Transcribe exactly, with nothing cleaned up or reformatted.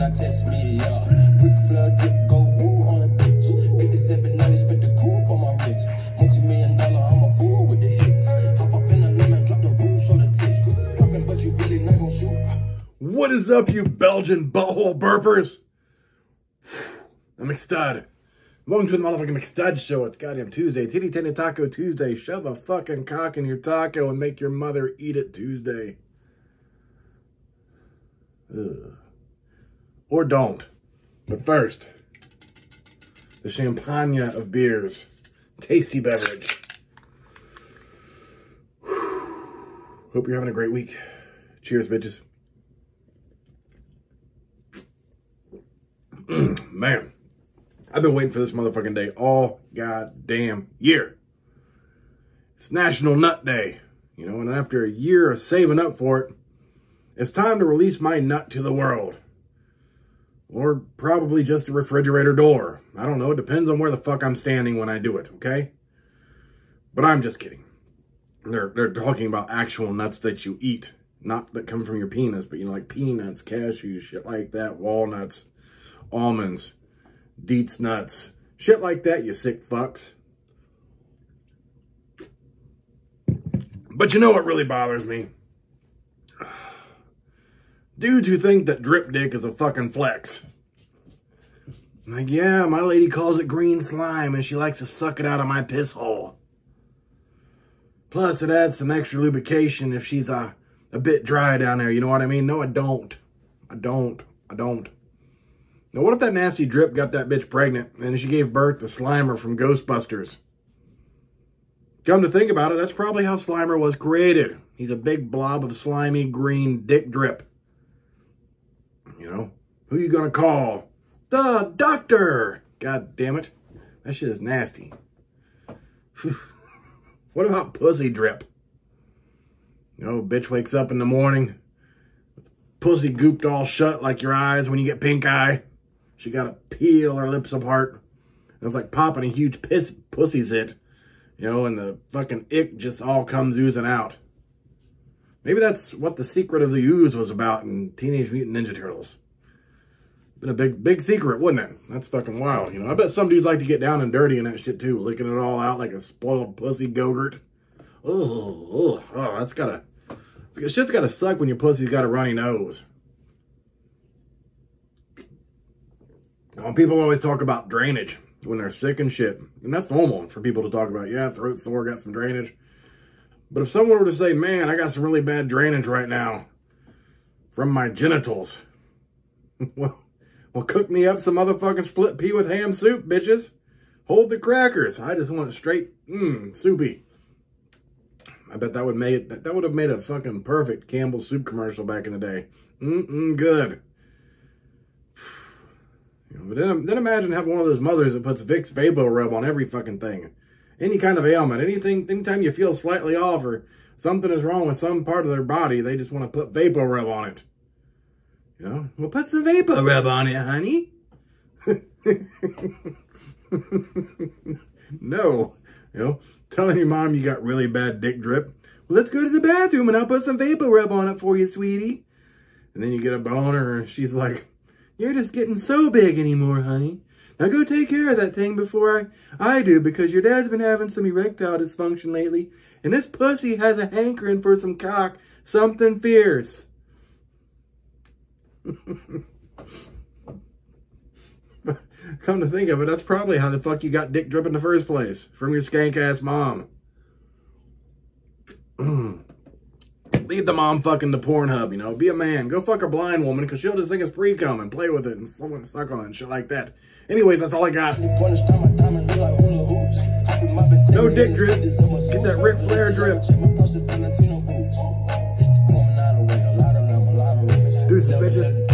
not test me, yeah. Ric Flair drip, go woo on a bitch. fifty-seven ninety, spit the coupe on my wrist. Multi-million dollar, I'm a fool with the hits. Hop up in a lemon, drop the roof on the tits. Dropping, but you really not gon' shoot. What is up, you Belgian butthole burpers? I'm McStud. Welcome to the motherfucking McStud Show. It's goddamn Tuesday. Titty Titty Taco Tuesday. Shove a fucking cock in your taco and make your mother eat it Tuesday. Ugh. Or don't. But first, the champagne of beers. Tasty beverage. Hope you're having a great week. Cheers, bitches. Man, I've been waiting for this motherfucking day all goddamn year. It's National Nut Day, you know, and after a year of saving up for it, it's time to release my nut to the world. Or probably just a refrigerator door. I don't know, it depends on where the fuck I'm standing when I do it, okay? But I'm just kidding. They're, they're talking about actual nuts that you eat, not that come from your penis, but, you know, like peanuts, cashews, shit like that, walnuts, almonds, Deets nuts, shit like that, you sick fucks. But you know what really bothers me? Dudes who think that drip dick is a fucking flex. Like, yeah, my lady calls it green slime and she likes to suck it out of my piss hole. Plus, it adds some extra lubrication if she's a, a bit dry down there, you know what I mean? No, I don't. I don't. I don't. Now, what if that nasty drip got that bitch pregnant and she gave birth to Slimer from Ghostbusters? Come to think about it, that's probably how Slimer was created. He's a big blob of slimy green dick drip. You know, who you gonna call? The doctor! God damn it. That shit is nasty. What about pussy drip? You know, bitch wakes up in the morning, pussy gooped all shut like your eyes when you get pink eye. She got to peel her lips apart. It was like popping a huge piss pussy zit. You know, and the fucking ick just all comes oozing out. Maybe that's what the secret of the ooze was about in Teenage Mutant Ninja Turtles. Been a big, big secret, wouldn't it? That's fucking wild, you know. I bet some dudes like to get down and dirty in that shit too, licking it all out like a spoiled pussy Go-Gurt. Oh, oh, oh, that's gotta, shit's gotta suck when your pussy's got a runny nose. Well, people always talk about drainage when they're sick and shit. And that's normal for people to talk about. Yeah, throat sore, got some drainage. But if someone were to say, man, I got some really bad drainage right now from my genitals. well, well, cook me up some motherfucking split pea with ham soup, bitches. Hold the crackers. I just want it straight, mmm, soupy. I bet that would made that, that would have made a fucking perfect Campbell's soup commercial back in the day. Mm-mm, good. But then, then imagine having one of those mothers that puts Vicks Vapor Rub on every fucking thing. Any kind of ailment, anything, anytime you feel slightly off or something is wrong with some part of their body, they just want to put Vapor Rub on it. You know? Well, put some Vapor Rub on it, honey. No. You know, telling your mom you got really bad dick drip. Well, let's go to the bathroom and I'll put some Vapor Rub on it for you, sweetie. And then you get a boner and she's like, you're just getting so big anymore, honey. Now go take care of that thing before I, I do, because your dad's been having some erectile dysfunction lately, and this pussy has a hankering for some cock, something fierce. Come to think of it, that's probably how the fuck you got dick drip in the first place, from your skank-ass mom. Leave the mom fucking the Pornhub, you know. Be a man. Go fuck a blind woman, because she'll just think it's pre-cum and play with it and someone suck on it and shit like that. Anyways, that's all I got. No dick drip. Get that Ric Flair drip. Deuces, bitches.